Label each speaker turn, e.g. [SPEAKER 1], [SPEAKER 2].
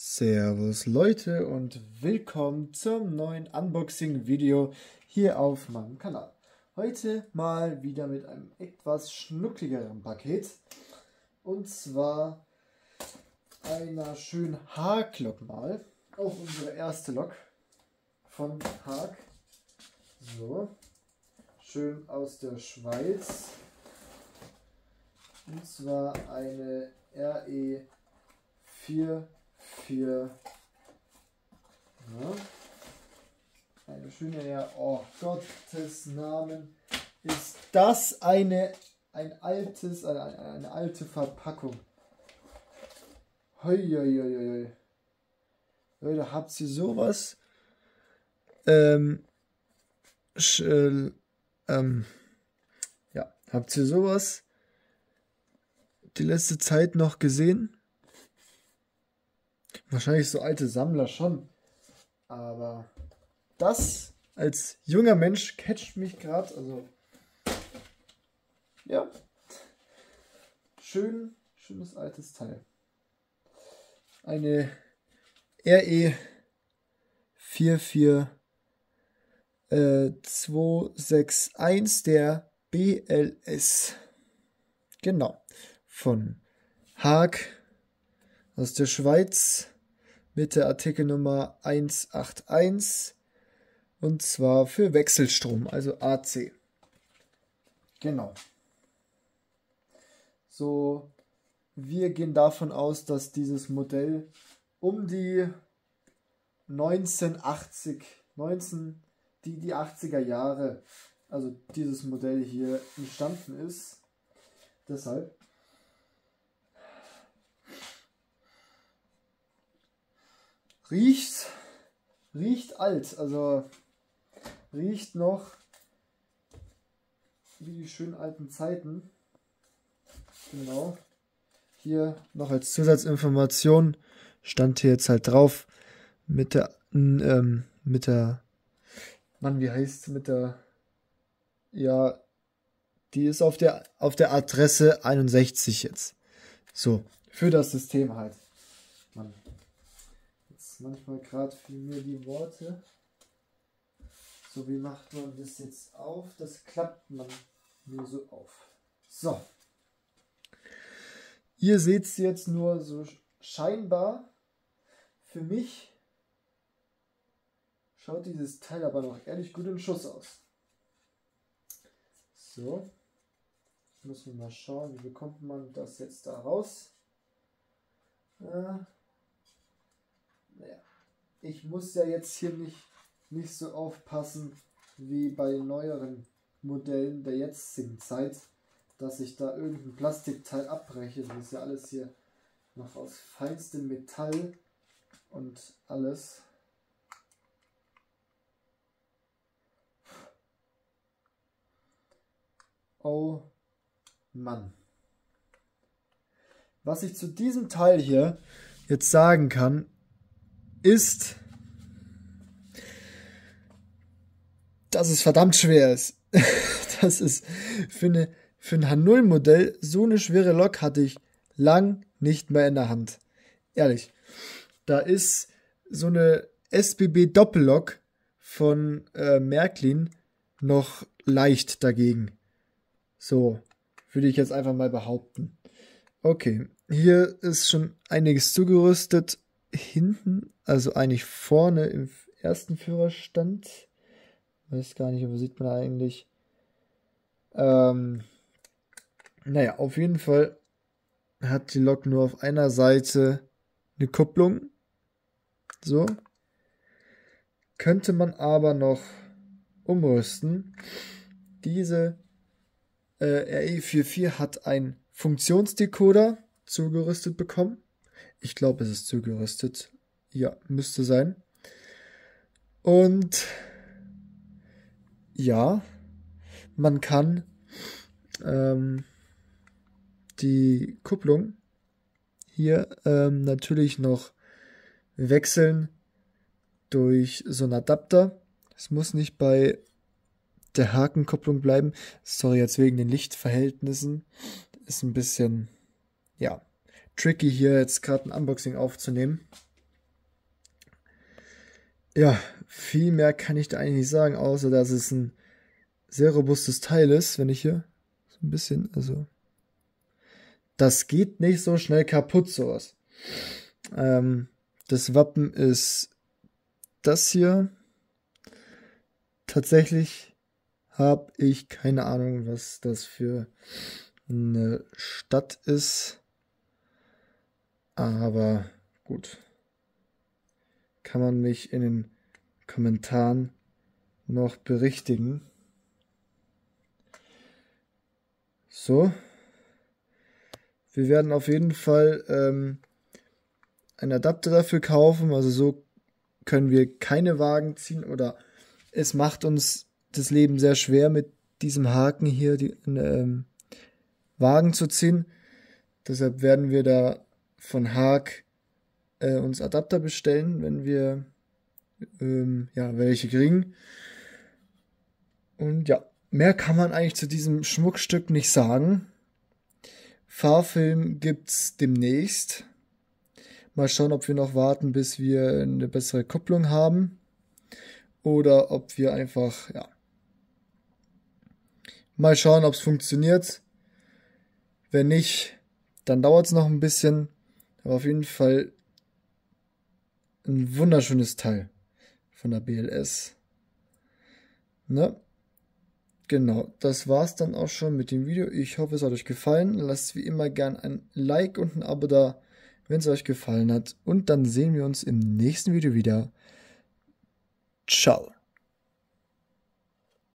[SPEAKER 1] Servus Leute und willkommen zum neuen Unboxing-Video hier auf meinem Kanal. Heute mal wieder mit einem etwas schnuckligeren Paket und zwar einer schönen Haag-Lok mal. Auch unsere erste Lok von Haag. So, schön aus der Schweiz. Und zwar eine RE 4. Ja. Eine schöne, oh Gottes Namen, ist das eine alte Verpackung. Hoi. Leute, habt ihr sowas? Ja, habt ihr sowas die letzte Zeit noch gesehen? Wahrscheinlich so alte Sammler schon. Aber das als junger Mensch catcht mich gerade. Also, ja. Schönes altes Teil. Eine RE 44261 der BLS. Genau. Von Haag aus der Schweiz. Mit der Artikelnummer 181 und zwar für Wechselstrom, also AC. Genau. So, wir gehen davon aus, dass dieses Modell um die die 80er Jahre, also dieses Modell hier entstanden ist. Deshalb. Riecht alt, also riecht noch wie die schönen alten Zeiten. Genau. Hier noch als Zusatzinformation stand hier jetzt halt drauf mit der ja, die ist auf der Adresse 61 jetzt. So, für das System halt. Mann. Manchmal gerade fehlen mir die Worte. So, wie macht man das jetzt auf? Das klappt man nur so auf. So. Ihr seht es jetzt nur so scheinbar. Für mich schaut dieses Teil aber noch ehrlich gut in Schuss aus. So. Jetzt müssen wir mal schauen, wie bekommt man das jetzt da raus. Naja, ich muss ja jetzt hier nicht so aufpassen wie bei neueren Modellen der jetzigen Zeit, dass ich da irgendein Plastikteil abbreche. Das ist ja alles hier noch aus feinstem Metall und alles. Oh Mann. Was ich zu diesem Teil hier jetzt sagen kann, ist, dass es verdammt schwer ist. Das ist für ein H0-Modell, so eine schwere Lok hatte ich lang nicht mehr in der Hand. Ehrlich. Da ist so eine SBB-Doppellok von Märklin noch leicht dagegen. So, würde ich jetzt einfach mal behaupten. Okay, hier ist schon einiges zugerüstet. Hinten, also eigentlich vorne im ersten Führerstand. Weiß gar nicht, wo sieht man eigentlich. Naja, auf jeden Fall hat die Lok nur auf einer Seite eine Kupplung. So. Könnte man aber noch umrüsten. Diese RE44 hat einen Funktionsdecoder zugerüstet bekommen. Ich glaube, es ist zugerüstet. Ja, müsste sein. Und ja, man kann die Kupplung hier natürlich noch wechseln durch so einen Adapter. Es muss nicht bei der Hakenkupplung bleiben. Sorry, jetzt wegen den Lichtverhältnissen. Ist ein bisschen, ja, tricky hier jetzt gerade ein Unboxing aufzunehmen. Ja, viel mehr kann ich da eigentlich nicht sagen, außer dass es ein sehr robustes Teil ist, wenn ich hier so ein bisschen, also das geht nicht so schnell kaputt, sowas. Das Wappen ist das hier. Tatsächlich habe ich keine Ahnung, was das für eine Stadt ist. Aber gut. Kann man mich in den Kommentaren noch berichtigen. So. Wir werden auf jeden Fall einen Adapter dafür kaufen. Also so können wir keine Wagen ziehen oder es macht uns das Leben sehr schwer mit diesem Haken hier die Wagen zu ziehen. Deshalb werden wir da von Haag uns Adapter bestellen, wenn wir ja, welche kriegen. Und ja, mehr kann man eigentlich zu diesem Schmuckstück nicht sagen. Fahrfilm gibt's demnächst. Mal schauen, ob wir noch warten, bis wir eine bessere Kupplung haben. Oder ob wir einfach, ja, mal schauen, ob es funktioniert. Wenn nicht, dann dauert es noch ein bisschen. Aber auf jeden Fall ein wunderschönes Teil von der BLS. Ne? Genau, das war's dann auch schon mit dem Video. Ich hoffe, es hat euch gefallen. Lasst wie immer gern ein Like und ein Abo da, wenn es euch gefallen hat. Und dann sehen wir uns im nächsten Video wieder. Ciao.